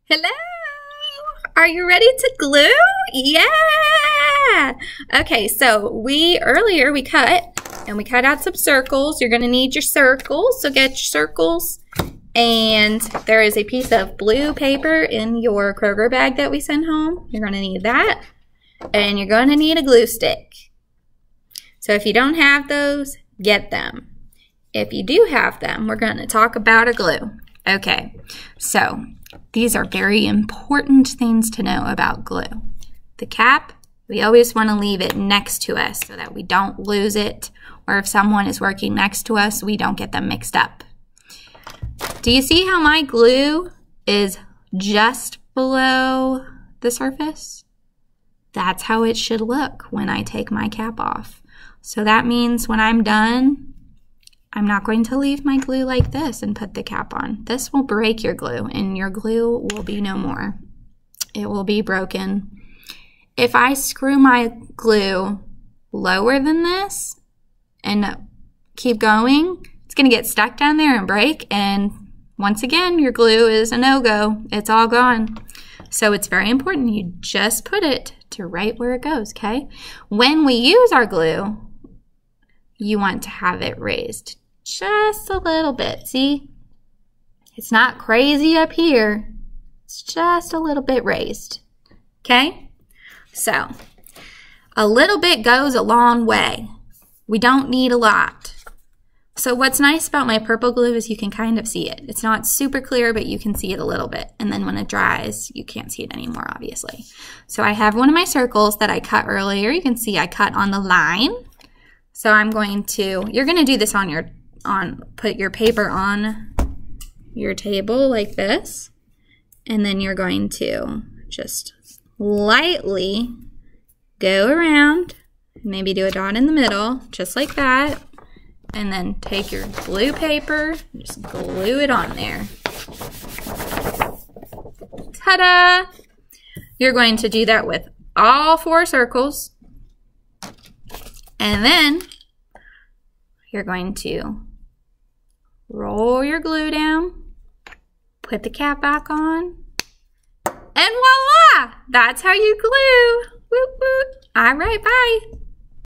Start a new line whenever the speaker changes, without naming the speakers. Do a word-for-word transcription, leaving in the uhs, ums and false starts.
Hello! Are you ready to glue? Yeah! Okay, so we, earlier we cut, and we cut out some circles. You're gonna need your circles, so get your circles. And there is a piece of blue paper in your Kroger bag that we sent home. You're gonna need that. And you're gonna need a glue stick. So if you don't have those, get them. If you do have them, we're gonna talk about a glue. Okay, so these are very important things to know about glue. The cap, we always want to leave it next to us so that we don't lose it, or if someone is working next to us, we don't get them mixed up. Do you see how my glue is just below the surface? That's how it should look when I take my cap off. So that means when I'm done, I'm not going to leave my glue like this and put the cap on. This will break your glue, and your glue will be no more. It will be broken. If I screw my glue lower than this and keep going, it's gonna get stuck down there and break, and once again, your glue is a no-go. It's all gone. So it's very important you just put it to right where it goes, okay? When we use our glue, you want to have it raised just a little bit. See? It's not crazy up here. It's just a little bit raised. Okay? So, a little bit goes a long way. We don't need a lot. So what's nice about my purple glue is you can kind of see it. It's not super clear, but you can see it a little bit. And then when it dries, you can't see it anymore, obviously. So I have one of my circles that I cut earlier. You can see I cut on the line. So I'm going to, you're going to do this on your, on, put your paper on your table like this. And then you're going to just lightly go around, maybe do a dot in the middle, just like that. And then take your blue paper, just glue it on there. Ta-da! You're going to do that with all four circles. And then you're going to roll your glue down, put the cap back on, and voila! That's how you glue. Woot woot. All right, bye.